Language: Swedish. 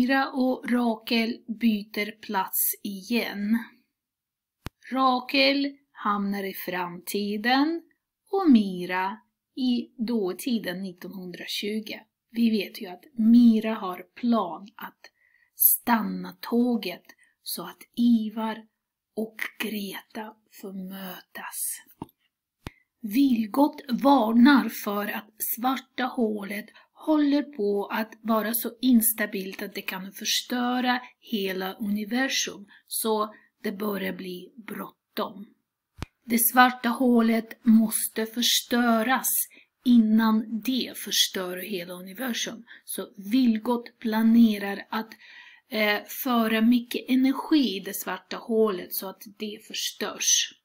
Mira och Rakel byter plats igen. Rakel hamnar i framtiden och Mira i dåtiden 1920. Vi vet ju att Mira har plan att stanna tåget så att Ivar och Greta får mötas. Vilgot varnar för att svarta hålet håller på att vara så instabilt att det kan förstöra hela universum, så det börjar bli bråttom. Det svarta hålet måste förstöras innan det förstör hela universum. Så Vilgot planerar att föra mycket energi i det svarta hålet så att det förstörs.